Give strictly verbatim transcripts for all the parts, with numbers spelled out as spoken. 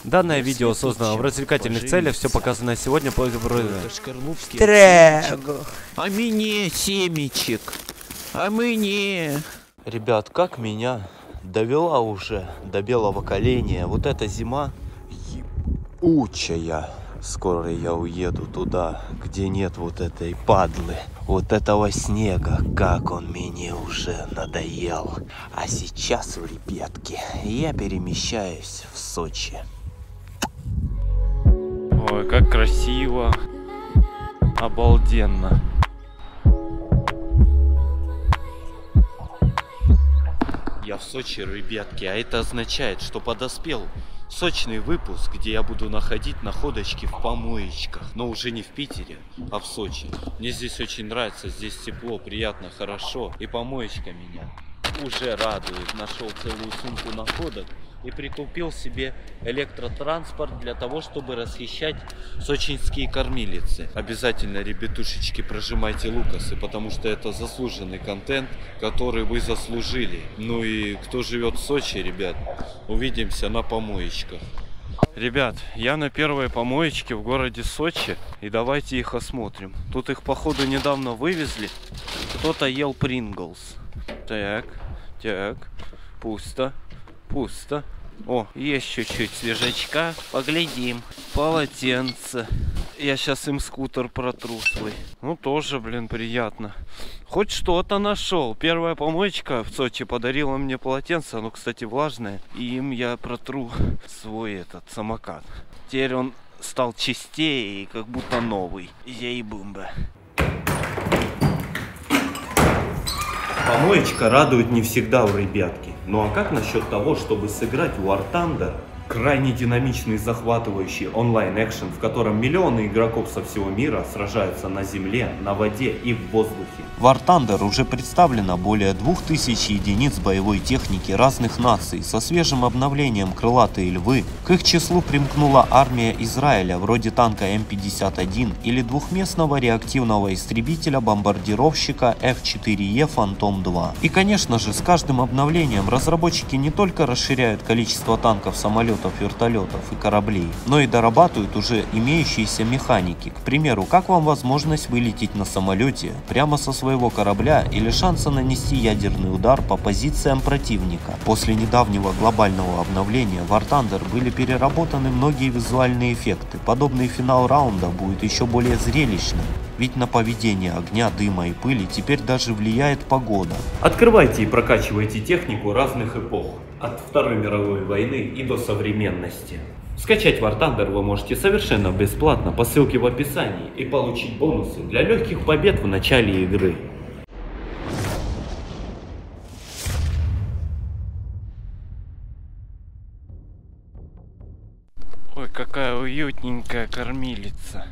Данное видео создано в развлекательных целях, все показанное сегодня по Трэгу. А мне семечек. А мне... Ребят, как меня довела уже до белого коленя вот эта зима ебучая. Скоро я уеду туда, где нет вот этой падлы, вот этого снега, как он мне уже надоел. А сейчас, ребятки, я перемещаюсь в Сочи. Ой, как красиво. Обалденно. Я в Сочи, ребятки, а это означает, что подоспел сочный выпуск, где я буду находить находочки в помоечках. Но уже не в Питере, а в Сочи. Мне здесь очень нравится, здесь тепло, приятно, хорошо. И помоечка меня уже радует. Нашел целую сумку находок и прикупил себе электротранспорт для того, чтобы расхищать сочинские кормилицы. Обязательно, ребятушечки, прожимайте лукасы, потому что это заслуженный контент, который вы заслужили. Ну и кто живет в Сочи, ребят, увидимся на помоечках. Ребят, я на первой помоечке в городе Сочи, и давайте их осмотрим. Тут их, походу, недавно вывезли. Кто-то ел Принглс. Так, так, пусто. Пусто. О, есть чуть-чуть свежачка. Поглядим. Полотенце. Я сейчас им скутер протру свой. Ну, тоже, блин, приятно. Хоть что-то нашел. Первая помоечка в Сочи подарила мне полотенце. Оно, кстати, влажное. И им я протру свой этот самокат. Теперь он стал чистее и как будто новый. Ей-бумба. Помоечка радует не всегда у ребятки. Ну а как насчет того, чтобы сыграть в War Thunder? Крайне динамичный, захватывающий онлайн-экшен, в котором миллионы игроков со всего мира сражаются на земле, на воде и в воздухе. В War Thunder уже представлено более двух тысяч единиц боевой техники разных наций. Со свежим обновлением «Крылатые львы» к их числу примкнула армия Израиля вроде танка эм пятьдесят один или двухместного реактивного истребителя-бомбардировщика эф четыре е Фантом два. И конечно же, с каждым обновлением разработчики не только расширяют количество танков, самолетов, вертолетов и кораблей, но и дорабатывают уже имеющиеся механики. К примеру, как вам возможность вылететь на самолете прямо со своего корабля или шанса нанести ядерный удар по позициям противника. После недавнего глобального обновления в War Thunder были переработаны многие визуальные эффекты. Подобный финал раунда будет еще более зрелищным, ведь на поведение огня, дыма и пыли теперь даже влияет погода. Открывайте и прокачивайте технику разных эпох, от Второй мировой войны и до современности. Скачать War Thunder вы можете совершенно бесплатно по ссылке в описании и получить бонусы для легких побед в начале игры. Ой, какая уютненькая кормилица.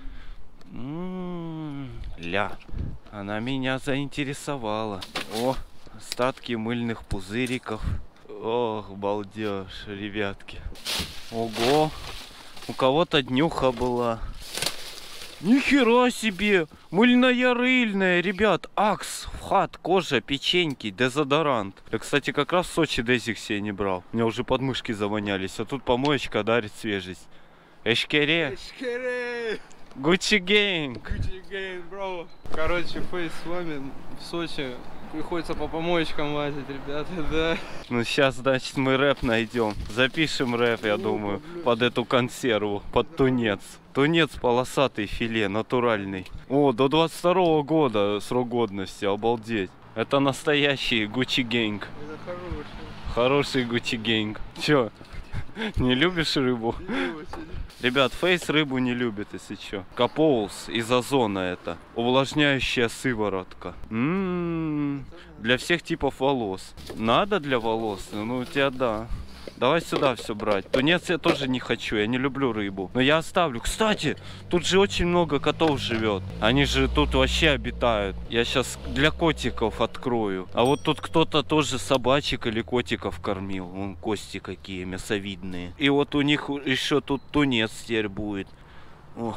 М-м-м, ля, она меня заинтересовала. О, остатки мыльных пузыриков. Ох, балдеж, ребятки. Ого, у кого-то днюха была. Нихера себе, мыльная рыльная, ребят. Акс, вхат, кожа, печеньки, дезодорант. Я, кстати, как раз в Сочи дезик себе не брал. У меня уже подмышки завонялись, а тут помоечка дарит свежесть. Эшкере. Эшкере. Гуччи гейнг. Гуччи гейнг, бро. Короче, Фейс с вами в Сочи. Приходится по помоечкам лазить, ребята, да. Ну сейчас, значит, мы рэп найдем. Запишем рэп, я думаю, под эту консерву, под тунец. Тунец полосатый, филе, натуральный. О, до двадцать второго года срок годности, обалдеть. Это настоящий Гуччи гейнг. Это хороший. Хороший Гуччи гейнг. Чё, не любишь рыбу? Не Ребят, Фейс рыбу не любит, если чё. Капоулс из озона это. Увлажняющая сыворотка. М-м-м, для всех типов волос. Надо для волос? Ну, у тебя да. Давай сюда все брать. Тунец я тоже не хочу, я не люблю рыбу. Но я оставлю. Кстати, тут же очень много котов живет. Они же тут вообще обитают. Я сейчас для котиков открою. А вот тут кто-то тоже собачек или котиков кормил. Вон кости какие мясовидные. И вот у них еще тут тунец теперь будет. О,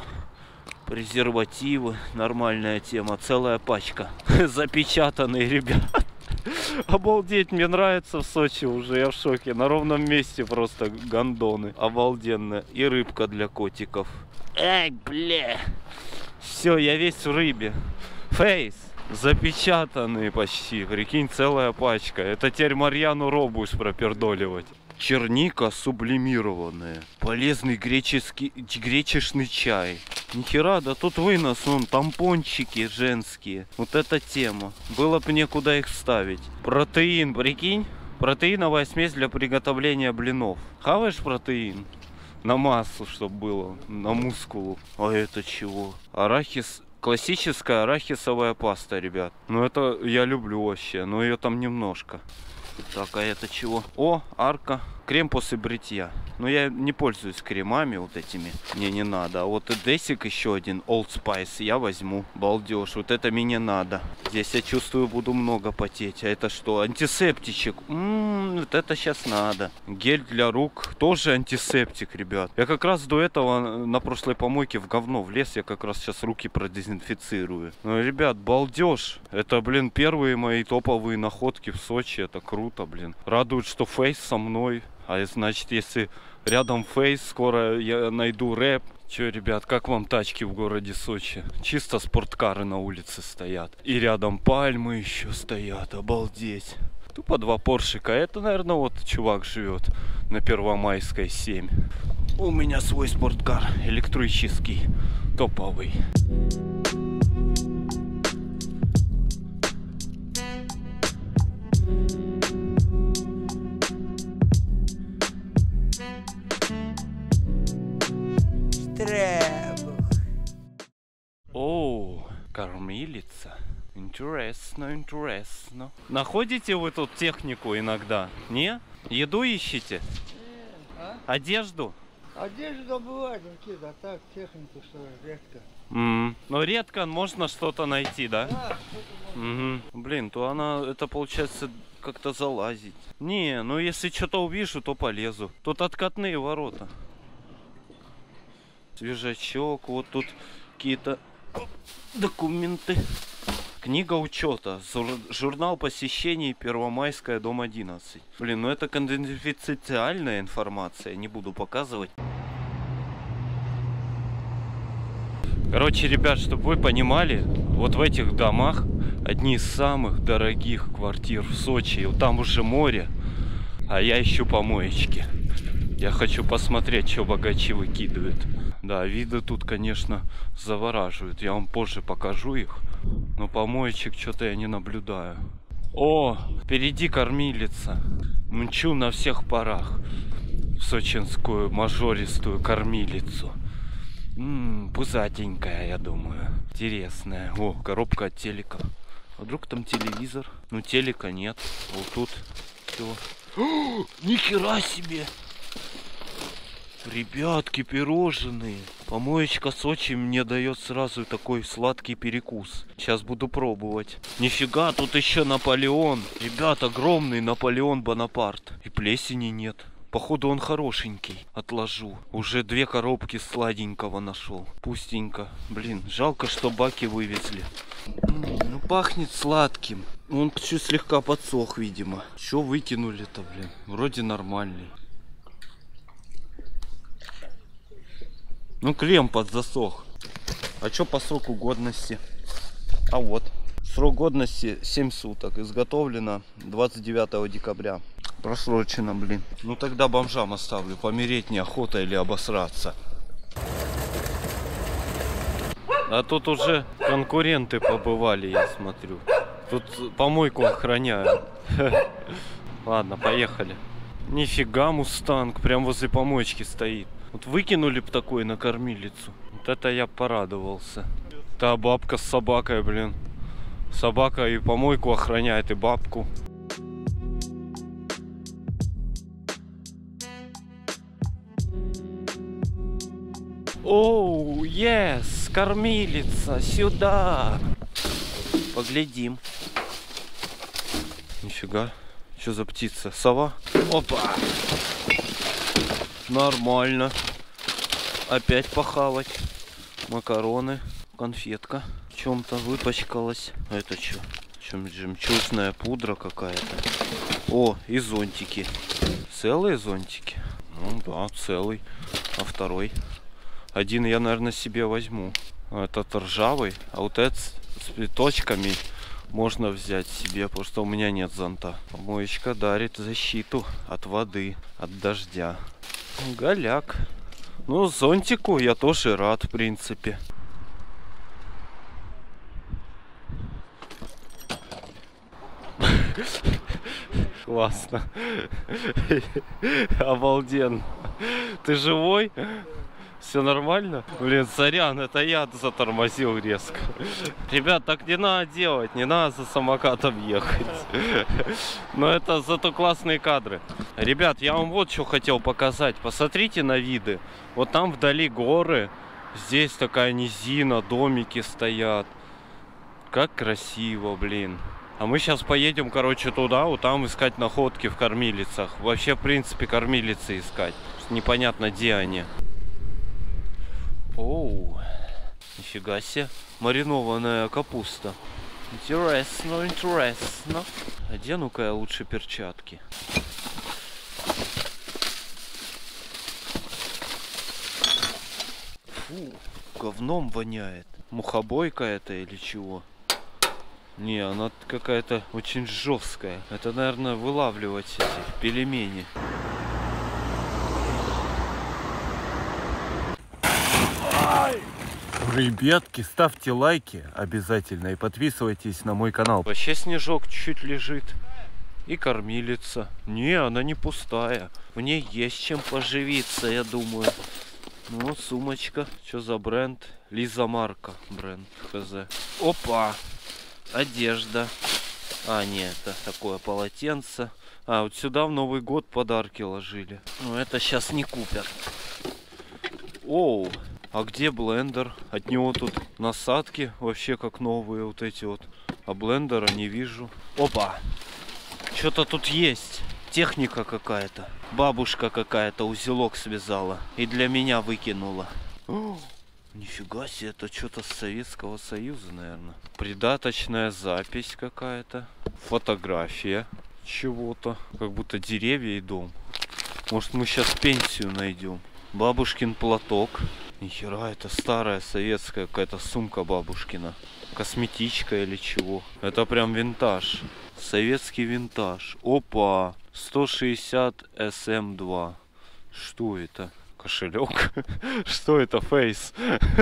презервативы. Нормальная тема. Целая пачка. Запечатанные, ребят. Обалдеть, мне нравится в Сочи уже, я в шоке. На ровном месте просто гондоны. Обалденно. И рыбка для котиков. Эй, бля. Все, я весь в рыбе. Фейс. Запечатанные почти. Прикинь, целая пачка. Это теперь Марьяну Ро будешь пропердоливать. Черника сублимированная. Полезный греческий, гречешный чай. Нихера, да тут вынос, вон, тампончики женские. Вот эта тема. Было бы некуда их ставить. Протеин, прикинь. Протеиновая смесь для приготовления блинов. Хаваешь протеин? На массу, чтобы было. На мускулу. А это чего? Арахис. Классическая арахисовая паста, ребят. Ну это я люблю вообще. Но ее там немножко. Так, а это чего? О, арка. Крем после бритья. Но я не пользуюсь кремами вот этими. Мне не надо. А вот и Десик еще один. Old Spice. Я возьму. Балдеж. Вот это мне надо. Здесь я чувствую, буду много потеть. А это что? Антисептичек. М-м, вот это сейчас надо. Гель для рук. Тоже антисептик, ребят. Я как раз до этого на прошлой помойке в говно влез. Я как раз сейчас руки продезинфицирую. Ну, ребят, балдеж. Это, блин, первые мои топовые находки в Сочи. Это круто, блин. Радует, что Фейс со мной. А значит, если рядом Фейс, скоро я найду рэп. Че, ребят, как вам тачки в городе Сочи? Чисто спорткары на улице стоят. И рядом пальмы еще стоят, обалдеть. Тупо два поршика. Это, наверное, вот чувак живет на Первомайской семь. У меня свой спорткар, электрический, топовый. О, кормилица. Интересно, интересно. Находите вы тут технику иногда? Не? Еду ищите? А? Одежду? Одежда бывает какие-то, а так технику, что редко. Mm. Но редко можно что-то найти, да? Да, Mm-hmm. Блин, то она, это получается как-то залазить. Не, ну если что-то увижу, то полезу. Тут откатные ворота. Свежачок, вот тут какие-то документы. Книга учета. Журнал посещений Первомайская, дом одиннадцать. Блин, ну это конфиденциальная информация, не буду показывать. Короче, ребят, чтобы вы понимали, вот в этих домах одни из самых дорогих квартир в Сочи. Вот там уже море, а я ищу помоечки. Я хочу посмотреть, что богачи выкидывают. Да, виды тут, конечно, завораживают. Я вам позже покажу их. Но помоечек что-то я не наблюдаю. О, впереди кормилица. Мчу на всех парах в сочинскую мажористую кормилицу. Ммм, пузатенькая, я думаю. Интересная. О, коробка от телека. А вдруг там телевизор? Ну, телека нет. Вот тут все. О, нихера себе! Ребятки, пирожные. Помоечка Сочи мне дает сразу такой сладкий перекус. Сейчас буду пробовать. Нифига, тут еще Наполеон. Ребят, огромный Наполеон Бонапарт. И плесени нет. Походу он хорошенький. Отложу. Уже две коробки сладенького нашел. Пустенько. Блин, жалко, что баки вывезли. М-м, ну пахнет сладким. Он чуть слегка подсох, видимо. Что выкинули-то, блин? Вроде нормальный. Ну, крем подзасох. А что по сроку годности? А вот. Срок годности семь суток. Изготовлено двадцать девятого декабря. Просрочено, блин. Ну, тогда бомжам оставлю. Помереть неохота или обосраться. А тут уже конкуренты побывали, я смотрю. Тут помойку охраняют. Ладно, поехали. Нифига, мустанг. Прям возле помоечки стоит. Вот выкинули бы такой на кормилицу. Вот это я порадовался. Та бабка с собакой, блин. Собака и помойку охраняет, и бабку. Оу, oh, yes, кормилица, сюда. Поглядим. Нифига. Что за птица? Сова? Опа! Нормально. Опять похавать. Макароны. Конфетка. В чем-то выпачкалась. А это что? Чем жемчужная пудра какая-то. О, и зонтики. Целые зонтики? Ну да, целый. А второй? Один я, наверное, себе возьму. Этот ржавый, а вот этот с цветочками можно взять себе, потому что у меня нет зонта. Помоечка дарит защиту от воды, от дождя. Голяк. Ну, зонтику я тоже рад, в принципе. Классно. Обалденно. Ты живой? Все нормально? Блин, сорян, это я затормозил резко. Ребят, так не надо делать, не надо за самокатом ехать. Но это зато классные кадры. Ребят, я вам вот что хотел показать. Посмотрите на виды. Вот там вдали горы. Здесь такая низина, домики стоят. Как красиво, блин. А мы сейчас поедем, короче, туда, вот там искать находки в кормилицах. Вообще, в принципе, кормилицы искать. Непонятно, где они. Оу, нифига себе. Маринованная капуста. Интересно, интересно. Одену-ка я лучше перчатки. Фу, говном воняет. Мухобойка это или чего? Не, она какая-то очень жесткая. Это, наверное, вылавливать эти пельмени. Ребятки, ставьте лайки обязательно и подписывайтесь на мой канал. Вообще снежок чуть-чуть лежит. И кормилица. Не, она не пустая. В ней есть чем поживиться, я думаю. Ну, сумочка. Что за бренд? Лиза Марка бренд. Хз. Опа! Одежда. А, нет, это такое полотенце. А, вот сюда в Новый год подарки ложили. Ну, это сейчас не купят. Оу! А где блендер? От него тут насадки вообще как новые вот эти вот. А блендера не вижу. Опа! Что-то тут есть. Техника какая-то. Бабушка какая-то узелок связала. И для меня выкинула. О, нифига себе, это что-то с Советского Союза, наверное. Придаточная запись какая-то. Фотография чего-то. Как будто деревья и дом. Может, мы сейчас пенсию найдем. Бабушкин платок. Нихера, это старая советская какая-то сумка бабушкина. Косметичка или чего. Это прям винтаж. Советский винтаж. Опа! сто шестьдесят эс эм два. Что это? Кошелек? Что это? Фейс?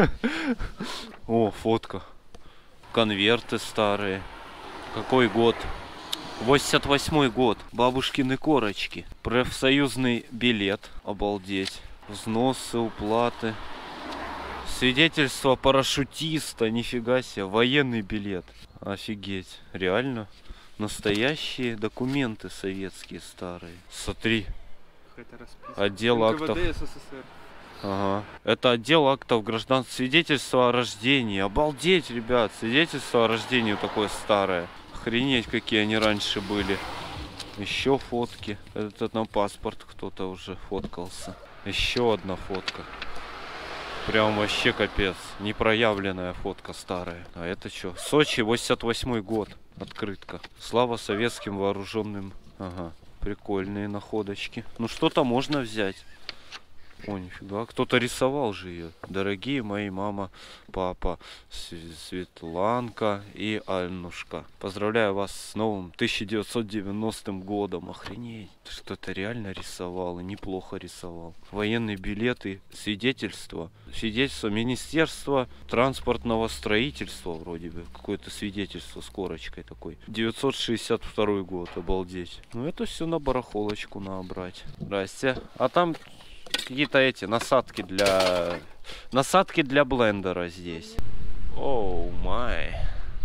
О, фотка. Конверты старые. Какой год? восемьдесят восьмой год. Бабушкины корочки. Профсоюзный билет. Обалдеть. Взносы, уплаты. Свидетельство парашютиста. Нифига себе. Военный билет. Офигеть. Реально? Настоящие документы советские старые. Смотри. Отдел актов. Ага. Это отдел актов гражданства. Свидетельство о рождении. Обалдеть, ребят. Свидетельство о рождении такое старое. Охренеть, какие они раньше были. Еще фотки. Это на паспорт кто-то уже фоткался. Еще одна фотка. Прям вообще капец. Непроявленная фотка старая. А это что? Сочи, восемьдесят восьмой год. Открытка. Слава советским вооруженным. Ага. Прикольные находочки. Ну что-то можно взять. О, нифига. Кто-то рисовал же ее. Дорогие мои мама, папа, Светланка и Аннушка. Поздравляю вас с новым тысяча девятьсот девяностым годом. Охренеть. Что-то реально рисовал и неплохо рисовал. Военные билеты, свидетельство. Свидетельство Министерства транспортного строительства вроде бы. Какое-то свидетельство с корочкой такой. девятьсот шестьдесят второй год. Обалдеть. Ну это все на барахолочку надо брать. Здрасте. А там... какие-то эти насадки для насадки для блендера здесь. Оу май.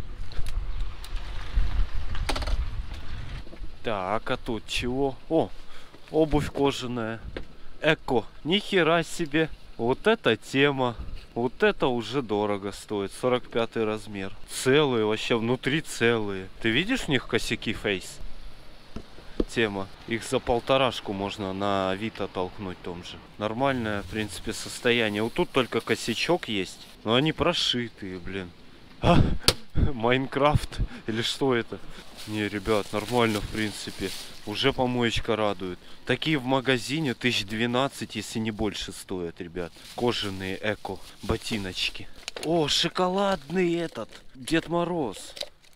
Так, а тут чего? О, обувь кожаная. Эко. Нихера себе. Вот эта тема. Вот это уже дорого стоит. сорок пятый размер. Целые вообще, внутри целые. Ты видишь в них косяки фейс? Тема. Их за полторашку можно на Авито толкнуть том же. Нормальное, в принципе, состояние. Вот тут только косячок есть. Но они прошитые, блин. А! Майнкрафт или что это? Не, ребят, нормально в принципе. Уже помоечка радует. Такие в магазине тысяч двенадцать, если не больше стоят, ребят. Кожаные эко ботиночки. О, шоколадный этот Дед Мороз.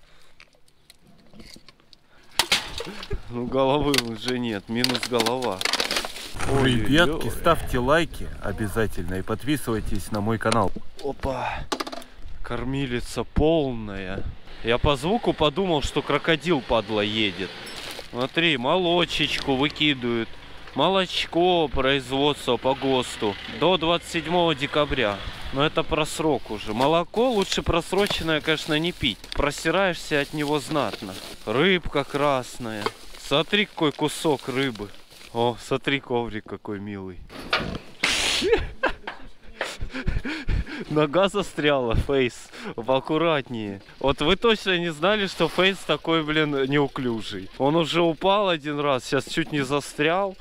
Ну головы уже нет, минус голова. Ой, Ребятки, ой. ставьте лайки обязательно и подписывайтесь на мой канал. Опа, кормилица полная. Я по звуку подумал, что крокодил, падла, едет. Смотри, молочечку выкидывают. Молочко производства по ГОСТу до двадцать седьмого декабря. Но это просрок уже. Молоко лучше просроченное, конечно, не пить. Просираешься от него знатно. Рыбка красная. Смотри, какой кусок рыбы. О, смотри, коврик какой милый. Нога застряла, Фейс. Поаккуратнее. Вот вы точно не знали, что Фейс такой, блин, неуклюжий. Он уже упал один раз, сейчас чуть не застрял.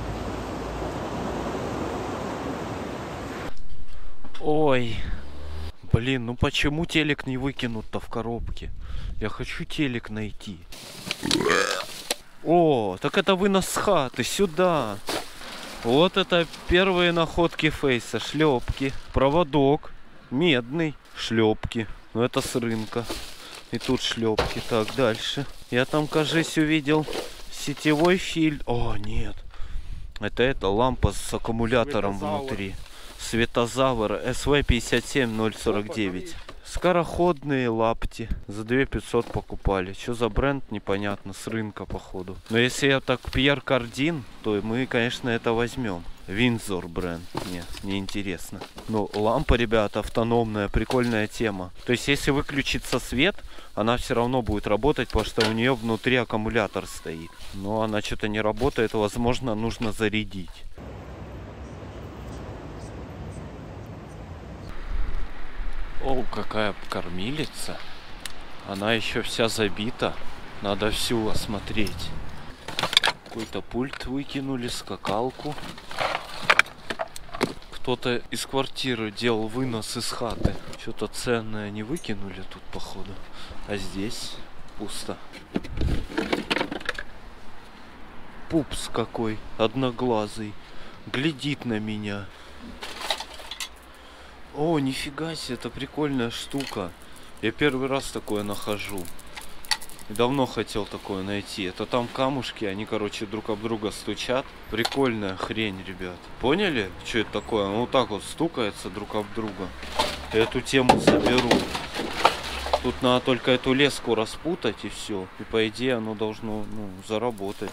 Ой. Блин, ну почему телек не выкинут-то в коробке? Я хочу телек найти. О, так это вынос с хаты, сюда. Вот это первые находки Фейса. Шлепки, проводок, медный, шлепки. Ну это с рынка. И тут шлепки. Так, дальше. Я там, кажется, увидел сетевой фильтр. О, нет. Это это лампа с аккумулятором Светозавр. внутри. Светозавр эс вэ пятьдесят семь ноль сорок девять. Скороходные лапти. За две тысячи пятьсот покупали. Что за бренд, непонятно. С рынка, походу. Но если я так Пьер Кардин, то мы, конечно, это возьмем. Виндзор бренд. Нет, неинтересно. Ну, лампа, ребята, автономная. Прикольная тема. То есть, если выключится свет, она все равно будет работать, потому что у нее внутри аккумулятор стоит. Но она что-то не работает. Возможно, нужно зарядить. О, какая кормилица. Она еще вся забита. Надо всю осмотреть. Какой-то пульт выкинули, скакалку. Кто-то из квартиры делал вынос из хаты. Что-то ценное не выкинули тут, походу. А здесь пусто. Пупс какой, одноглазый. Глядит на меня. О, нифига себе, это прикольная штука. Я первый раз такое нахожу. И давно хотел такое найти. Это там камушки, они, короче, друг об друга стучат. Прикольная хрень, ребят. Поняли, что это такое? Он вот так вот стукается друг об друга. Я эту тему соберу. Тут надо только эту леску распутать и все. И по идее оно должно, ну, заработать.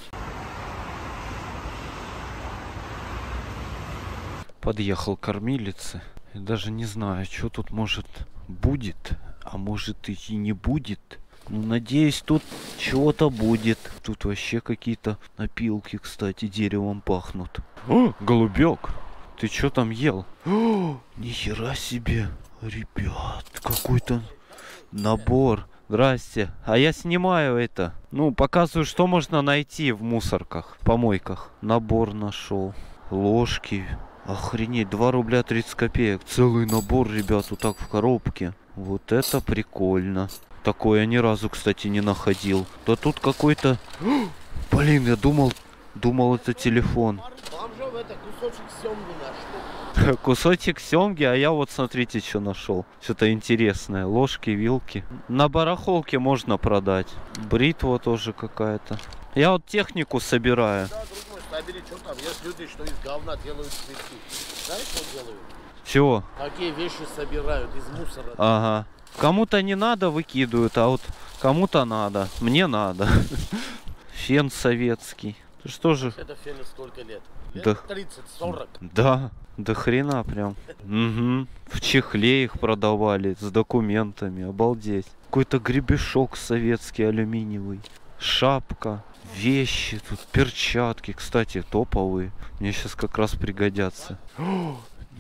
Подъехал к кормилице. Я даже не знаю, что тут может будет, а может и не будет. Ну, надеюсь, тут чего-то будет. Тут вообще какие-то напилки, кстати, деревом пахнут. О, голубек, ты что там ел? О, нихера себе, ребят, какой-то набор. Здрасте. А я снимаю это. Ну, показываю, что можно найти в мусорках, помойках. Набор нашел. Ложки. Охренеть, два рубля тридцать копеек. Целый набор, ребят, вот так в коробке. Вот это прикольно. Такое я ни разу, кстати, не находил. Да тут какой-то... Блин, я думал... Думал, это телефон. Вам же это кусочек семги нашли. Кусочек семги, а я вот смотрите, что нашел. Что-то интересное. Ложки, вилки. На барахолке можно продать. Бритва тоже какая-то. Я вот технику собираю. Да, друг мой, собери, что там. Есть люди, что из говна делают цветы. Знаешь, что делают? Чего? Такие вещи собирают из мусора. Ага. Кому-то не надо, выкидывают, а вот кому-то надо. Мне надо. Фен советский. Что же? Это фену сколько лет? Лет Да. тридцать-сорок. Да, до хрена прям. Угу. В чехле их продавали с документами. Обалдеть. Какой-то гребешок советский алюминиевый. Шапка. Вещи тут, перчатки, кстати, топовые. Мне сейчас как раз пригодятся. О, нифига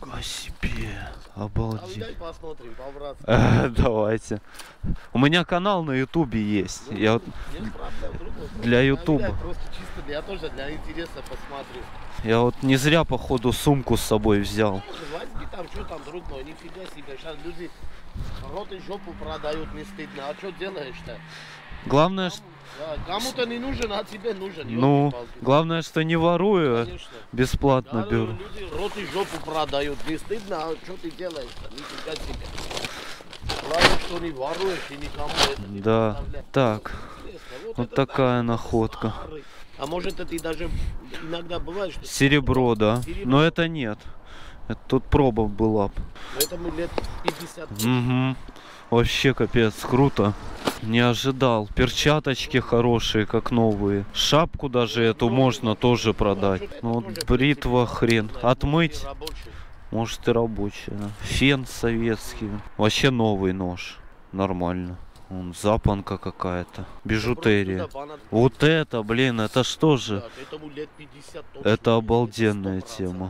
Нифига себе. А Обалдеть. дай посмотрим, по-братски. Э, Давайте. У меня канал на ютубе есть. Ну, Я вот нет проблем, другой. для Я ютуба. видать, просто чисто для, я тоже для интереса посмотрю. Я вот не зря, походу, сумку с собой взял. Возьми там, что там, друг мой, нифига себе. Сейчас люди рот и жопу продают, не стыдно. А что делаешь-то? Главное, что... Да, кому-то не нужен, а тебе нужен. Ну, ёлки-палки. главное, что не ворую, а Конечно. бесплатно Да, беру. люди рот и жопу продают. Не стыдно, а что ты делаешь-то? Нифига себе. Главное, что не воруешь и никому это не Да. подставляешь. Так, Вот вот это такая да, находка. старый. А может это и даже иногда бывает, что... Серебро, да. Серебро. Но это нет. Это тут проба была. Но этому лет пятьдесят. Угу. Вообще капец, круто. Не ожидал. Перчаточки хорошие, как новые. Шапку даже эту можно тоже продать. Ну вот бритва хрен. Отмыть, может и рабочая. Да. Фен советский. Вообще новый нож. Нормально. Вон, запонка какая-то. Бижутерия. Вот это, блин, это что же? Этому лет пятьдесят точно. Это обалденная тема.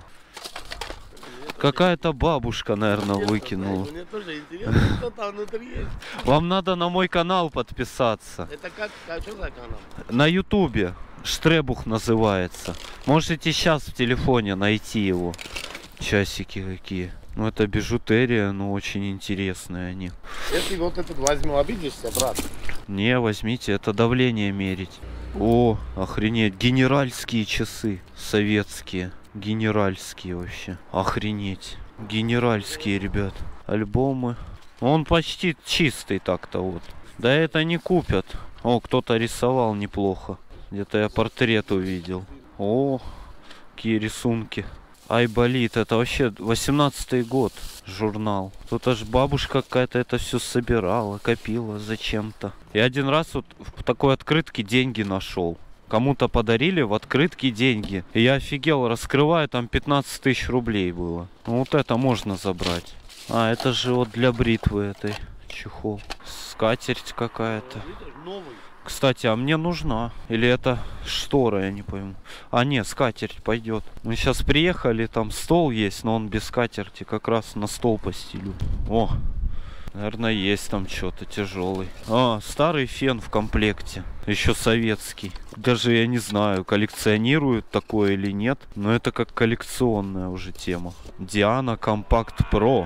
Какая-то бабушка, наверное, выкинула. Мне тоже интересно, что там внутри есть. Вам надо на мой канал подписаться. Это как, как что за канал? На ютубе. Штребух называется. Можете сейчас в телефоне найти его. Часики какие. Ну это бижутерия, но очень интересные они. Если вот этот возьму, обидишься, брат? Не, возьмите, это давление мерить. О, охренеть, генеральские часы. Советские. Генеральские вообще. Охренеть. Генеральские, ребят. Альбомы. Он почти чистый так-то вот. Да это не купят. О, кто-то рисовал неплохо. Где-то я портрет увидел. О, какие рисунки. Айболит, это вообще восемнадцатый год журнал. Тут аж бабушка какая-то это все собирала, копила зачем-то. И один раз вот в такой открытке деньги нашел. Кому-то подарили в открытке деньги. И я офигел, раскрываю, там пятнадцать тысяч рублей было. Ну, вот это можно забрать. А, это же вот для бритвы этой чехол. Скатерть какая-то. Новый. Кстати, а мне нужна. Или это штора, я не пойму. А, нет, скатерть пойдет. Мы сейчас приехали, там стол есть, но он без скатерти. Как раз на стол постелю. О, наверное, есть там что-то тяжелый. А, старый фен в комплекте. Еще советский. Даже я не знаю, коллекционируют такое или нет. Но это как коллекционная уже тема. Диана Компакт Про.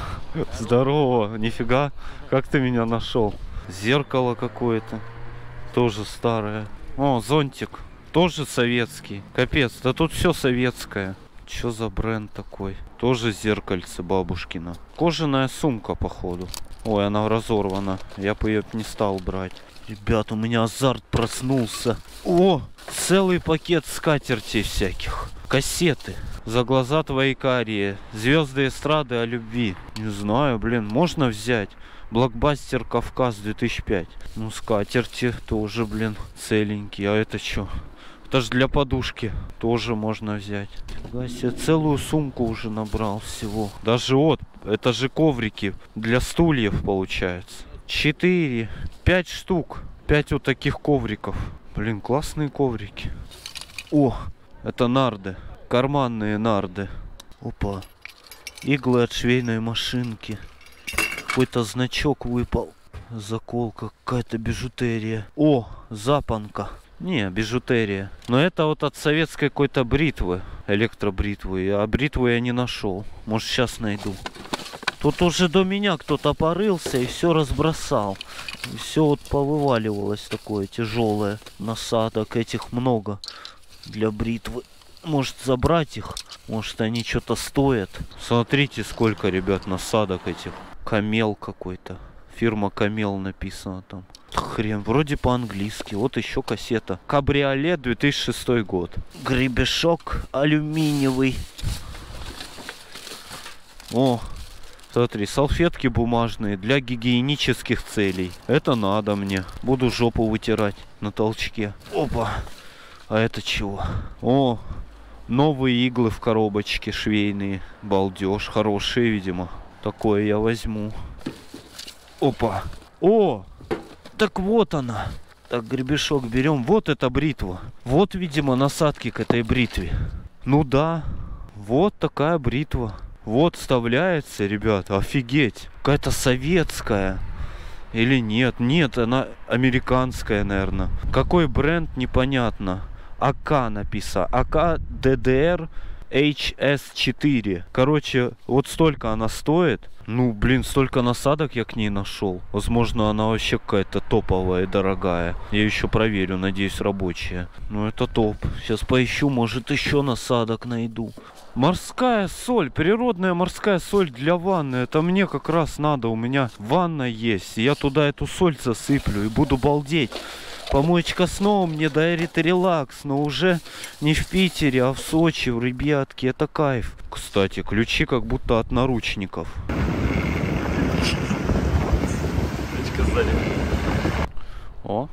Здорово, нифига. Как ты меня нашел? Зеркало какое-то. Тоже старое. О, зонтик. Тоже советский. Капец, да тут все советское. Что за бренд такой? Тоже зеркальце бабушкина. Кожаная сумка, походу. Ой, она разорвана. Я бы ее не стал брать. Ребят, у меня азарт проснулся. О, целый пакет скатертей всяких. Кассеты. За глаза твои карие. Звезды эстрады о любви. Не знаю, блин, можно взять. Блокбастер Кавказ две тысячи пятый. Ну, скатерти тоже, блин, целенькие. А это что? Это же для подушки. Тоже можно взять. Фига себе, целую сумку уже набрал всего. Даже вот, это же коврики для стульев получается. Четыре, пять штук. Пять вот таких ковриков. Блин, классные коврики. О, это нарды. Карманные нарды. Опа. Иглы от швейной машинки. Какой-то значок выпал. Заколка, какая-то бижутерия. О, запонка. Не, бижутерия. Но это вот от советской какой-то бритвы. Электробритвы. А бритву я не нашел. Может, сейчас найду. Тут уже до меня кто-то порылся и все разбросал. И все вот повываливалось такое тяжелое. Насадок этих много для бритвы. Может забрать их? Может они что-то стоят? Смотрите, сколько, ребят, насадок этих. Камел какой-то. Фирма Камел написано там. Хрен, вроде по-английски. Вот еще кассета. Кабриолет две тысячи шестой год. Гребешок алюминиевый. О, смотри, салфетки бумажные для гигиенических целей. Это надо мне. Буду жопу вытирать на толчке. Опа. А это чего? О, новые иглы в коробочке швейные. Балдеж. Хорошие, видимо. Такое я возьму. Опа. О, так вот она. Так, гребешок берем. Вот эта бритва. Вот, видимо, насадки к этой бритве. Ну да. Вот такая бритва. Вот вставляется, ребята, офигеть. Какая-то советская. Или нет? Нет, она американская, наверное. Какой бренд, непонятно. АК написано. АК ДДР эйч эс четыре. Короче, вот столько она стоит. Ну, блин, столько насадок я к ней нашел. Возможно, она вообще какая-то топовая и дорогая. Я еще проверю, надеюсь, рабочая. Ну, это топ. Сейчас поищу, может, еще насадок найду. Морская соль, природная морская соль для ванны. Это мне как раз надо. У меня ванна есть. Я туда эту соль засыплю и буду балдеть. Помоечка снова мне дарит релакс, но уже не в Питере, а в Сочи, ребятки, это кайф. Кстати, ключи как будто от наручников. О,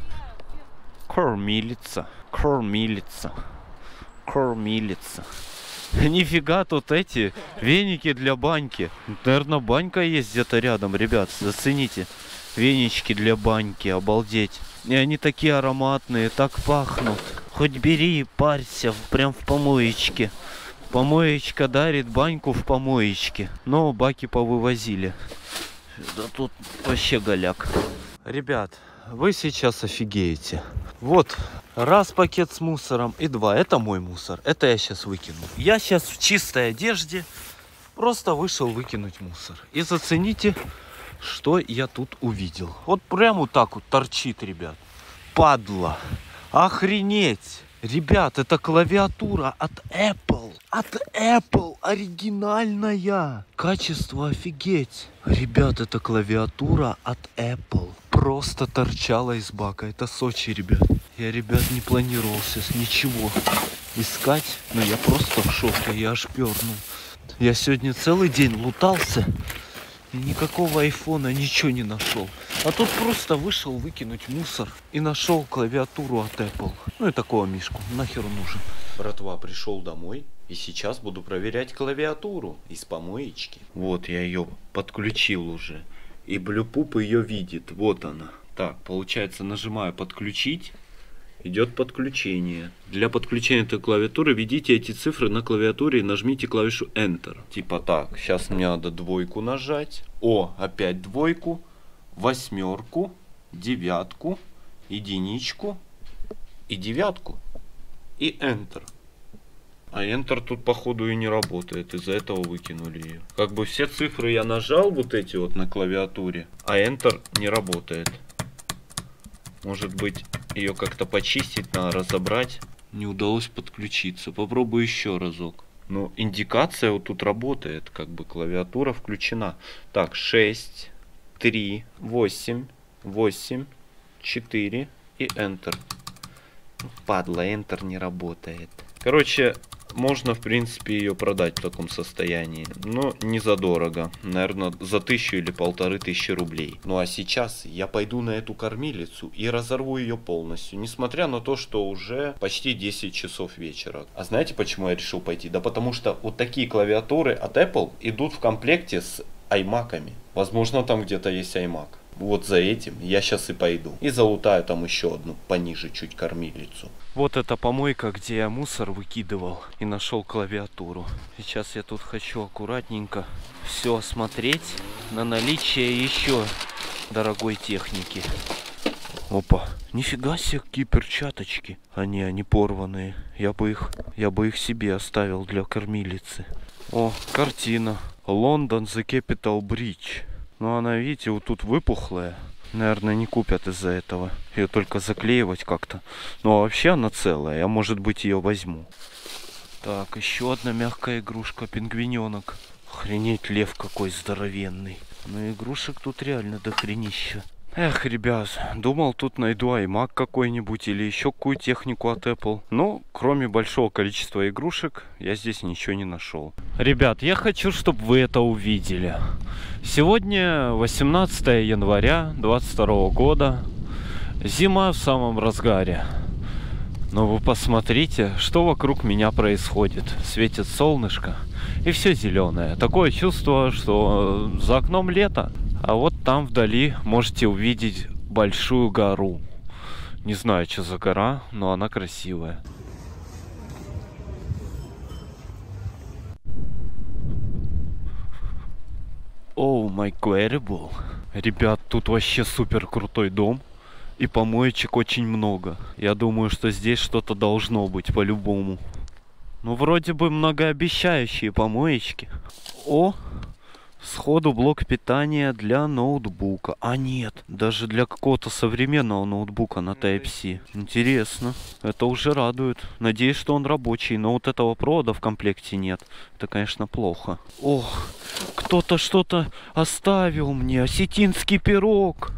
кормилица, кормилица, кормилица. Нифига тут эти веники для баньки. Наверное, банька есть где-то рядом, ребят, зацените. Венички для баньки, обалдеть. И они такие ароматные, так пахнут. Хоть бери и парься, прям в помоечке. Помоечка дарит баньку в помоечке. Но баки повывозили. Да тут вообще голяк. Ребят, вы сейчас офигеете. Вот, раз пакет с мусором и два. Это мой мусор. Это я сейчас выкину. Я сейчас в чистой одежде просто вышел выкинуть мусор. И зацените, что я тут увидел. Вот прям вот так вот торчит, ребят. Падла. Охренеть. Ребят, это клавиатура от Apple. От Apple. Оригинальная. Качество офигеть. Ребят, это клавиатура от Apple. Просто торчала из бака. Это Сочи, ребят. Я, ребят, не планировал сейчас ничего искать. Но я просто в шоке. Я аж пернул. Я сегодня целый день лутался. И никакого айфона ничего не нашел. А тут просто вышел выкинуть мусор и нашел клавиатуру от Apple. Ну и такого мишку. Нахер он нужен. Братва, пришел домой. И сейчас буду проверять клавиатуру из помоечки. Вот я ее подключил уже. И Блюпуп ее видит. Вот она. Так, получается, нажимаю подключить. Идет подключение. Для подключения этой клавиатуры введите эти цифры на клавиатуре и нажмите клавишу Enter. Типа так, сейчас мне надо двойку нажать. О, опять двойку, восьмерку, девятку, единичку и девятку. И Enter. А Enter тут походу и не работает, из-за этого выкинули ее. Как бы все цифры я нажал вот эти вот на клавиатуре, а Enter не работает. Может быть, ее как-то почистить, надо разобрать. Не удалось подключиться. Попробую еще разок. Но индикация вот тут работает. Как бы клавиатура включена. Так, шесть, три, восемь, восемь, четыре и Enter. Падла, Enter не работает. Короче, можно в принципе ее продать в таком состоянии. Но не задорого. Наверное, за тысячу или полторы тысячи рублей. Ну а сейчас я пойду на эту кормилицу и разорву ее полностью. Несмотря на то, что уже почти десять часов вечера. А знаете, почему я решил пойти? Да потому что вот такие клавиатуры от Apple идут в комплекте с iMac'ами. Возможно, там где-то есть iMac. Вот за этим я сейчас и пойду. И залутаю там еще одну пониже чуть кормилицу. Вот эта помойка, где я мусор выкидывал и нашел клавиатуру. Сейчас я тут хочу аккуратненько все осмотреть на наличие еще дорогой техники. Опа, нифига себе, какие перчаточки. Они, они порванные. Я бы их, я бы их себе оставил для кормилицы. О, картина. Лондон The Capital Bridge. Но она, видите, вот тут выпухлая. Наверное, не купят из-за этого. Ее только заклеивать как-то. Ну, а вообще она целая. Я, может быть, ее возьму. Так, еще одна мягкая игрушка. Пингвиненок. Охренеть, лев какой здоровенный. Ну, игрушек тут реально дохренища. Эх, ребят, думал, тут найду iMac какой-нибудь или еще какую технику от Apple. Но, кроме большого количества игрушек, я здесь ничего не нашел. Ребят, я хочу, чтобы вы это увидели. Сегодня восемнадцатое января двадцать второго года. Зима в самом разгаре. Но вы посмотрите, что вокруг меня происходит. Светит солнышко и все зеленое. Такое чувство, что за окном лето. А вот там вдали можете увидеть большую гору. Не знаю, что за гора, но она красивая. Оу, май queryable. Ребят, тут вообще супер крутой дом. И помоечек очень много. Я думаю, что здесь что-то должно быть по-любому. Ну, вроде бы многообещающие помоечки. О! Сходу блок питания для ноутбука. А нет, даже для какого-то современного ноутбука на Type-C. Интересно. Это уже радует. Надеюсь, что он рабочий, но вот этого провода в комплекте нет. Это, конечно, плохо. Ох, кто-то что-то оставил мне. Осетинский пирог.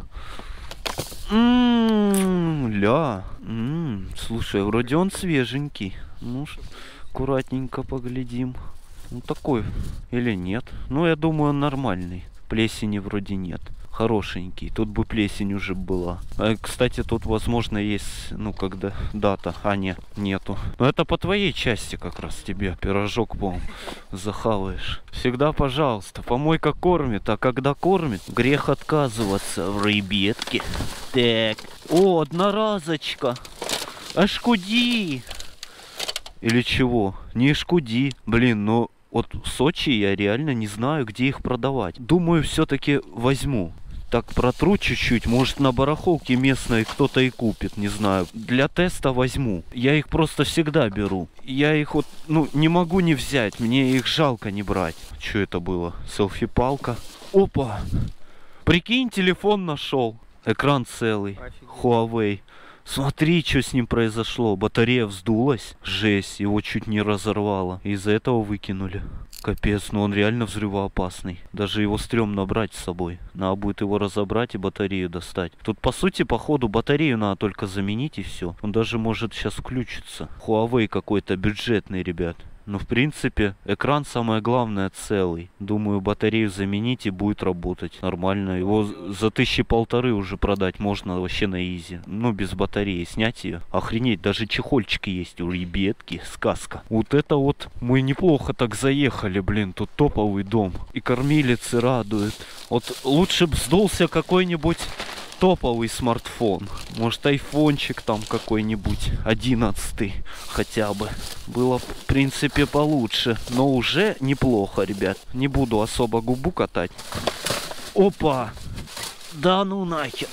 Ммм, ля. Ммм, слушай, вроде он свеженький. Ну, аккуратненько поглядим. Ну, такой или нет. Ну, я думаю, он нормальный. Плесени вроде нет. Хорошенький. Тут бы плесень уже была. А, кстати, тут, возможно, есть, ну, когда дата. А, нет, нету. Но это по твоей части как раз тебе. Пирожок, по-моему, захаваешь. Всегда, пожалуйста. Помойка кормит, а когда кормит, грех отказываться. В ребятке. Так. О, одноразочка. Ашкуди. Или чего? Не шкуди. Блин, ну вот в Сочи я реально не знаю, где их продавать. Думаю, все-таки возьму. Так протру чуть-чуть. Может, на барахолке местной кто-то и купит. Не знаю. Для теста возьму. Я их просто всегда беру. Я их вот, ну, не могу не взять. Мне их жалко не брать. Что это было? Селфи-палка. Опа! Прикинь, телефон нашел. Экран целый. Huawei. Смотри, что с ним произошло. Батарея вздулась. Жесть, его чуть не разорвало. Из-за этого выкинули. Капец, ну он реально взрывоопасный. Даже его стрёмно брать с собой. Надо будет его разобрать и батарею достать. Тут, по сути, походу, батарею надо только заменить и все. Он даже может сейчас включиться. Huawei какой-то бюджетный, ребят. Но, в принципе, экран самое главное целый. Думаю, батарею заменить и будет работать нормально. Его за тысячи полторы уже продать можно вообще на изи. Ну, без батареи снять ее. Охренеть, даже чехольчики есть у ребятки. Сказка. Вот это вот мы неплохо так заехали, блин. Тут топовый дом. И кормилицы радуют. Вот лучше б сдулся какой-нибудь топовый смартфон. Может, айфончик там какой-нибудь одиннадцатый хотя бы. Было, в принципе, получше. Но уже неплохо, ребят. Не буду особо губу катать. Опа! Да ну нахер.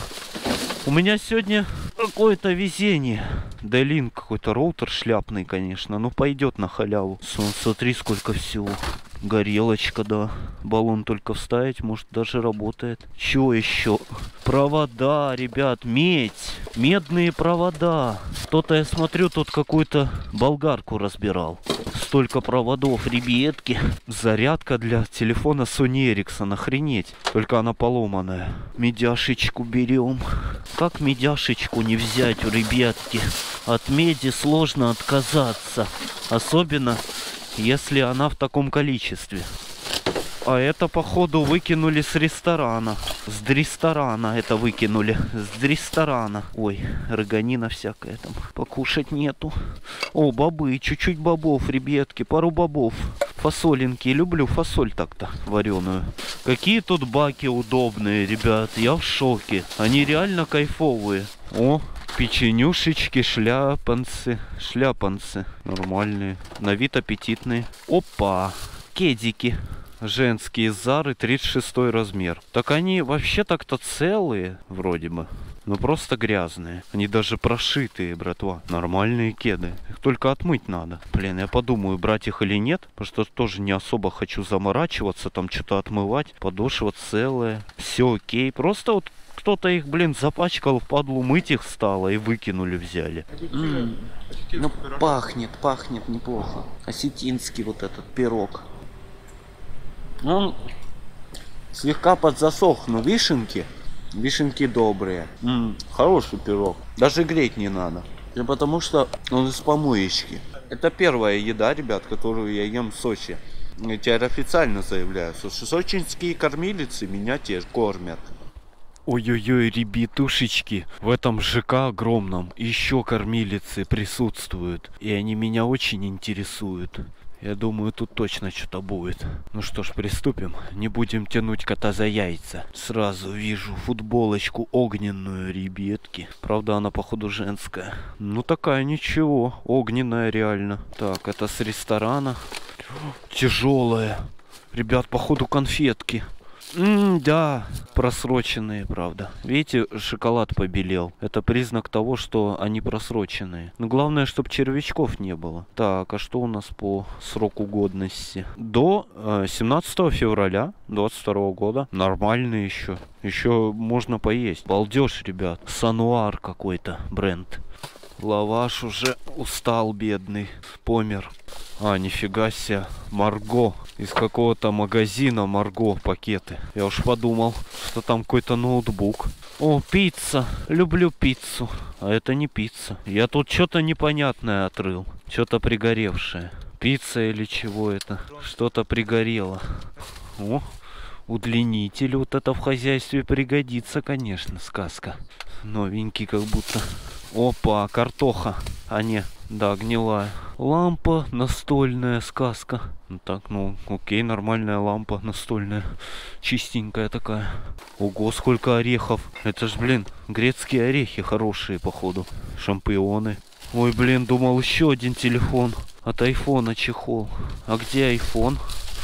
У меня сегодня какое-то везение. D-Link какой-то роутер шляпный, конечно. Но пойдет на халяву. Смотри, сколько всего. Горелочка, да. Баллон только вставить, может, даже работает. Чё еще? Провода, ребят, медь. Медные провода. Кто-то, я смотрю, тут какую-то болгарку разбирал. Столько проводов, ребятки. Зарядка для телефона Sony Ericsson, охренеть. Только она поломанная. Медяшечку берем. Как медяшечку не взять, ребятки? От меди сложно отказаться. Особенно, если она в таком количестве. А это, походу, выкинули с ресторана. С ресторана это выкинули. С ресторана. Ой, роганина всякая там. Покушать нету. О, бобы. Чуть-чуть бобов, ребятки. Пару бобов. Фасолинки. Люблю фасоль так-то вареную. Какие тут баки удобные, ребят. Я в шоке. Они реально кайфовые. О, печенюшечки, шляпанцы. Шляпанцы. Нормальные. На вид аппетитные. Опа. Кедики. Женские Зары, тридцать шестой размер. Так они вообще так-то целые, вроде бы. Но просто грязные. Они даже прошитые, братва. Нормальные кеды. Их только отмыть надо. Блин, я подумаю, брать их или нет. Потому что тоже не особо хочу заморачиваться. Там что-то отмывать. Подошва целая. Все окей. Просто вот кто-то их, блин, запачкал, впадлу, мыть их стало и выкинули, взяли. М-м. Ну, пахнет, пахнет неплохо. Осетинский вот этот пирог. Он слегка подзасох, но вишенки, вишенки добрые. М-м, хороший пирог. Даже греть не надо. И потому что он из помоечки. Это первая еда, ребят, которую я ем в Сочи. Я теперь официально заявляю, что сочинские кормилицы меня теперь кормят. Ой-ой-ой, ребятушечки, в этом ЖК огромном еще кормилицы присутствуют. И они меня очень интересуют. Я думаю, тут точно что-то будет. Ну что ж, приступим. Не будем тянуть кота за яйца. Сразу вижу футболочку огненную, ребятки. Правда, она, походу, женская. Ну, такая ничего. Огненная реально. Так, это с ресторана. Тяжелая. Ребят, походу, конфетки. М, да, просроченные, правда. Видите, шоколад побелел. Это признак того, что они просроченные. Но главное, чтобы червячков не было. Так, а что у нас по сроку годности? До э, семнадцатого февраля двадцать второго года. Нормально еще. Еще можно поесть. Балдеж, ребят. Сануар какой-то бренд. Лаваш уже устал, бедный. Помер. А, нифига себе. Марго. Из какого-то магазина Марго пакеты. Я уж подумал, что там какой-то ноутбук. О, пицца. Люблю пиццу. А это не пицца. Я тут что-то непонятное отрыл. Что-то пригоревшее. Пицца или чего это? Что-то пригорело. О, удлинитель. Вот это в хозяйстве пригодится, конечно, сказка. Новенький как будто. Опа, картоха. А не, да, гнилая. Лампа настольная, сказка. Ну так, ну, окей, нормальная лампа настольная. Чистенькая такая. Ого, сколько орехов. Это ж, блин, грецкие орехи хорошие, походу. Шампионы. Ой, блин, думал еще один телефон. От айфона чехол. А где айфон?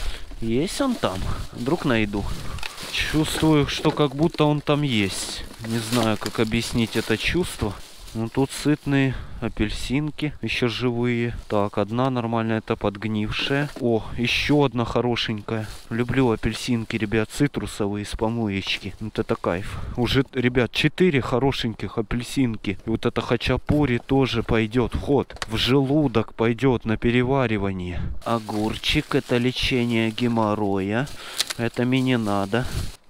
Есть он там? Вдруг найду. Чувствую, что как будто он там есть. Не знаю, как объяснить это чувство. Ну тут сытные апельсинки, еще живые. Так, одна нормальная, это подгнившая. О, еще одна хорошенькая. Люблю апельсинки, ребят, цитрусовые с помоечки. Вот это кайф. Уже, ребят, четыре хорошеньких апельсинки. И вот это хачапури тоже пойдет. Ход в желудок пойдет на переваривание. Огурчик, это лечение геморроя. Это мне не надо.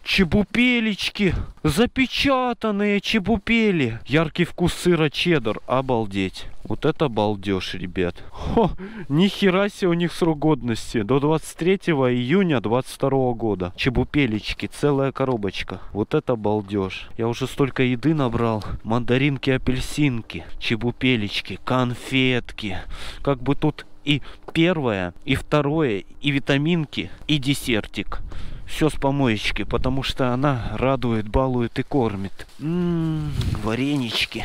Чебупелечки, запечатанные чебупели. Яркий вкус сыра чеддер, обалдеть. Вот это балдеж, ребят. Хо, нихера себе у них срок годности. До двадцать третьего июня двадцать второго года. Чебупелечки, целая коробочка. Вот это балдеж. Я уже столько еды набрал. Мандаринки, апельсинки, чебупелечки, конфетки. Как бы тут и первое, и второе, и витаминки, и десертик. Все с помоечки, потому что она радует, балует и кормит. М-м, варенички.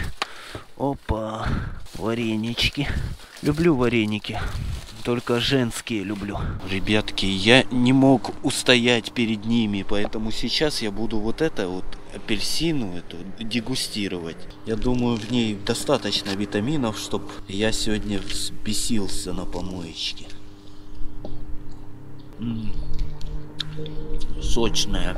Опа, варенички. Люблю вареники. Только женские люблю. Ребятки, я не мог устоять перед ними, поэтому сейчас я буду вот это вот апельсину эту дегустировать. Я думаю, в ней достаточно витаминов, чтобы я сегодня взбесился на помоечке. М-м. Сочная.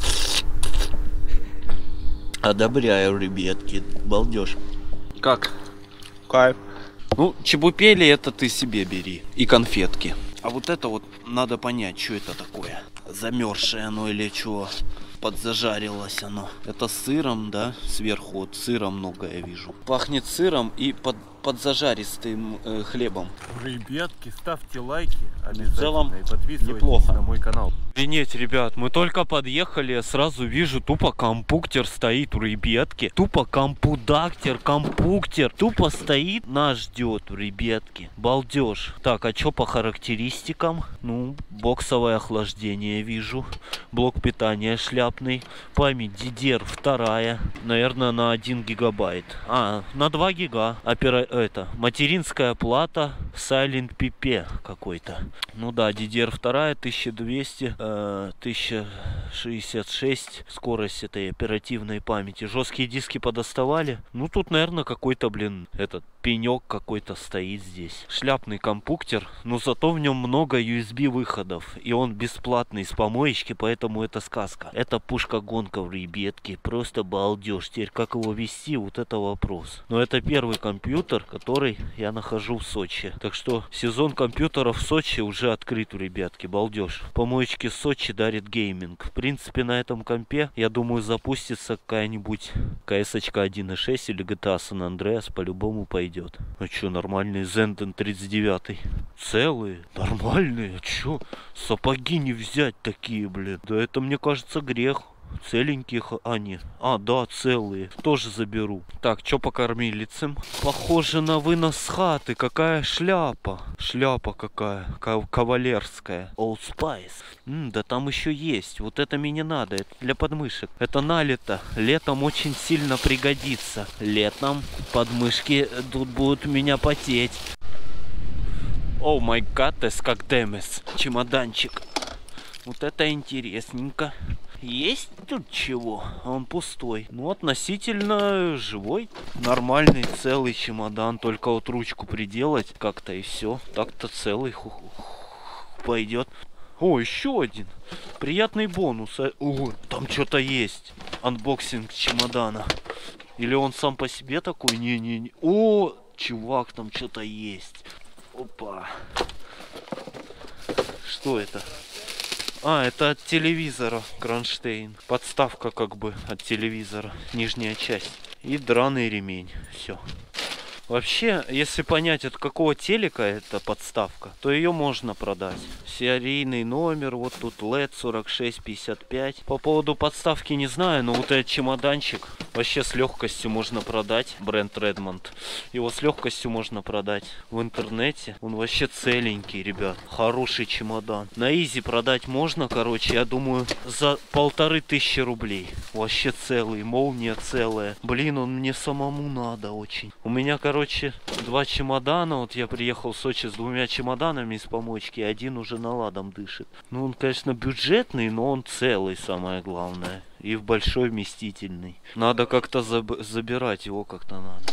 Одобряю, ребятки. Балдеж. Как? Кайф. Ну, чебупели это ты себе бери. И конфетки. А вот это вот надо понять, что это такое. Замерзшее оно или что. Подзажарилось оно. Это с сыром, да? Сверху вот сыра много я вижу. Пахнет сыром и под, подзажаристым э, хлебом. Ребятки, ставьте лайки обязательно В целом, и подписывайтесь неплохо. на мой канал. Охренеть, ребят, мы только подъехали, я сразу вижу, тупо компуктер стоит у ребятки. Тупо компудактер, компуктер. Тупо стоит, нас ждет, ребятки. Балдеж. Так, а что по характеристикам? Ну, боксовое охлаждение вижу. Блок питания шляпный. Память ди ди ар вторая. Наверное, на один гигабайт. А, на два гига. Опера... Это, материнская плата Silent пи пи какой-то. Ну да, ди ди ар вторая, тысяча двести. тысяча шестьдесят шесть скорость этой оперативной памяти. Жесткие диски подоставали. Ну тут, наверное, какой-то, блин, этот пенек какой-то стоит здесь. Шляпный компуктер, но зато в нем много ю эс би выходов. И он бесплатный с помоечки, поэтому это сказка. Это пушка-гонка в ребятке. Просто балдеж. Теперь как его вести, вот это вопрос. Но это первый компьютер, который я нахожу в Сочи. Так что сезон компьютеров в Сочи уже открыт у ребятки. Балдеж. Помоечки Сочи дарит гейминг. В принципе, на этом компе, я думаю, запустится какая-нибудь кэ эс один и шесть или джи ти эй San Andreas по-любому пойдет. А чё, нормальные Зенден тридцать девять. Целые, нормальные. А чё, сапоги не взять такие, блин? Да это, мне кажется, грех. Целеньких, а нет. А, да, целые. Тоже заберу. Так, что по кормилицам? Похоже на вынос с хаты. Какая шляпа. Шляпа какая. Кавалерская. Old Spice. М, да там еще есть. Вот это мне надо. Это для подмышек. Это налито. Летом очень сильно пригодится. Летом подмышки тут будут у меня потеть. О май гад, как демес. Чемоданчик. Вот это интересненько. есть тут чего? Он пустой. Ну, относительно живой. Нормальный, целый чемодан. Только вот ручку приделать как-то и все. Так-то целый пойдет. О, еще один. Приятный бонус. О, там что-то есть. Анбоксинг чемодана. Или он сам по себе такой? Не-не-не. О, чувак, там что-то есть. Опа. Что это? А, это от телевизора кронштейн. Подставка как бы от телевизора. Нижняя часть. И драный ремень. Все. Вообще, если понять, от какого телека эта подставка, то ее можно продать. Серийный номер, вот тут эл и ди сорок шесть пятьдесят пять. По поводу подставки не знаю, но вот этот чемоданчик вообще с легкостью можно продать. Бренд Redmond. Его с легкостью можно продать в интернете. Он вообще целенький, ребят. Хороший чемодан. На изи продать можно, короче, я думаю, за полторы тысячи рублей. Вообще целый, молния целая. Блин, он мне самому надо очень. У меня, короче, Короче, два чемодана. Вот я приехал в Сочи с двумя чемоданами из помоечки. Один уже наладом дышит. Ну, он, конечно, бюджетный, но он целый, самое главное. И в большой вместительный. Надо как-то заб- забирать его как-то надо.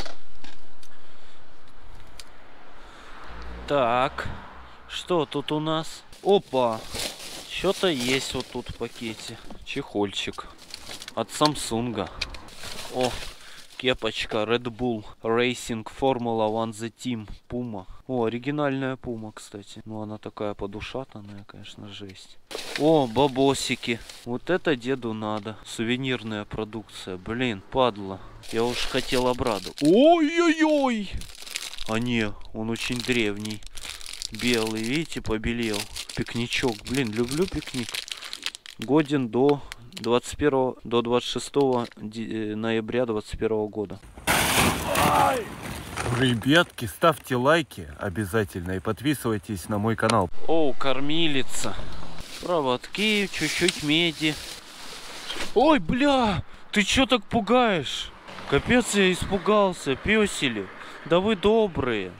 Так. Что тут у нас? Опа. Что-то есть вот тут в пакете. Чехольчик. От Samsung. О. Кепочка Red Bull Racing Formula One The Team Puma. О, оригинальная Puma, кстати. Ну, она такая подушатанная, конечно, жесть. О, бабосики. Вот это деду надо. Сувенирная продукция. Блин, падла. Я уж хотел обрадовать. Ой-ой-ой! А не, он очень древний. Белый, видите, побелел. Пикничок. Блин, люблю пикник. Годен до... двадцать первого до двадцать шестого ноября двадцать первого года. Ребятки, ставьте лайки обязательно и подписывайтесь на мой канал. О, кормилица. Проводки, чуть-чуть меди. Ой, бля, ты чё так пугаешь? Капец, я испугался, пёсели. Да вы добрые.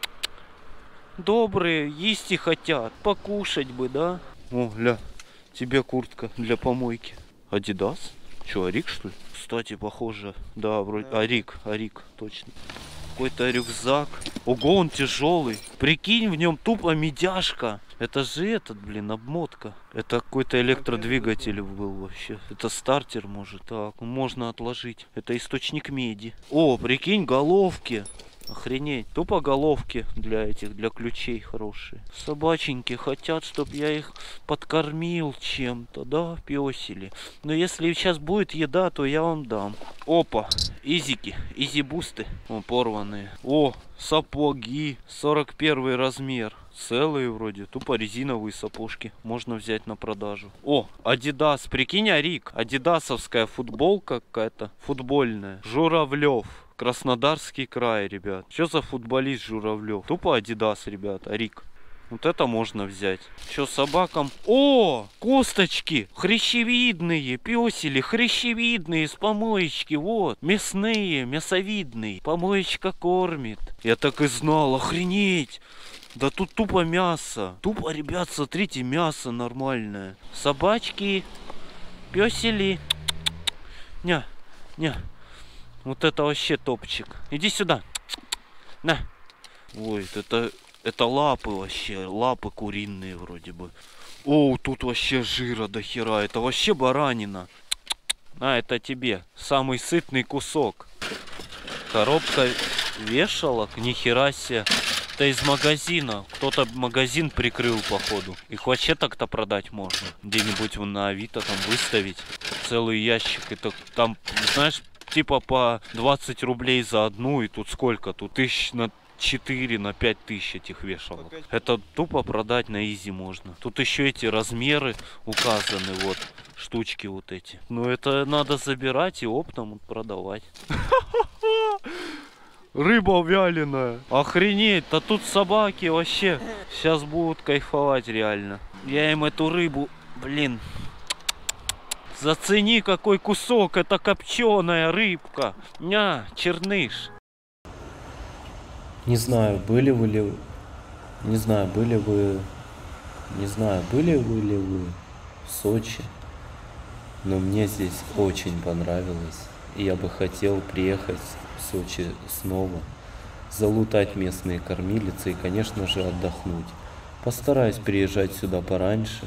Добрые, есть и хотят. Покушать бы, да? О, ля, тебе куртка для помойки. Адидас? Че, Арик, что ли? Кстати, похоже. Да, вроде. Арик, Арик, точно. Какой-то рюкзак. Ого, он тяжелый. Прикинь, в нем тупо медяшка. Это же этот, блин, обмотка. Это какой-то электродвигатель был вообще. Это стартер, может. Так, можно отложить. Это источник меди. О, прикинь, головки. Охренеть. Тупо головки для этих, для ключей хорошие. Собаченьки хотят, чтобы я их подкормил чем-то, да, пёсели. Но если сейчас будет еда, то я вам дам. Опа, изики, изи-бусты. О, порванные. О, сапоги, сорок первый размер. Целые вроде, тупо резиновые сапожки. Можно взять на продажу. О, Адидас, прикинь, Арик. Адидасовская футболка какая-то, футбольная. Журавлев. Краснодарский край, ребят. Что за футболист Журавлев? Тупо Адидас, ребят. Арик. Вот это можно взять. Что собакам? О, косточки. Хрящевидные. Пёсели. Хрящевидные с помоечки. Вот. Мясные. Мясовидные. Помоечка кормит. Я так и знал. Охренеть. Да тут тупо мясо. Тупо, ребят, смотрите, мясо нормальное. Собачки. Пёсели. Ня. Ня. Вот это вообще топчик. Иди сюда. На. Ой, это, это лапы вообще. Лапы куриные вроде бы. О, тут вообще жира до хера. Это вообще баранина. А, это тебе. Самый сытный кусок. Коробка вешалок. Ни хера себе. Это из магазина. Кто-то магазин прикрыл, походу. Их вообще так-то продать можно. Где-нибудь на Авито там выставить. Целый ящик. Это там, знаешь, типа по двадцать рублей за одну, и тут сколько? Тут тысяч на четыре, на пять тысяч этих вешалок. Это тупо продать на изи можно. Тут еще эти размеры указаны, вот, штучки вот эти. Ну это надо забирать и оптом продавать. Рыба вяленая. Охренеть, да тут собаки вообще сейчас будут кайфовать реально. Я им эту рыбу, блин... Зацени, какой кусок, это копченая рыбка. Ня, черныш. Не знаю, были вы ли... Не знаю, были вы... Не знаю, были вы ли вы в Сочи. но мне здесь очень понравилось, и я бы хотел приехать в Сочи снова, залутать местные кормилицы и, конечно же, отдохнуть. Постараюсь приезжать сюда пораньше,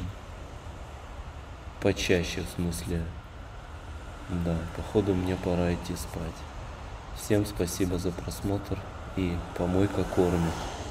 почаще в смысле. Да, походу мне пора идти спать. Всем спасибо за просмотр и помойка кормит.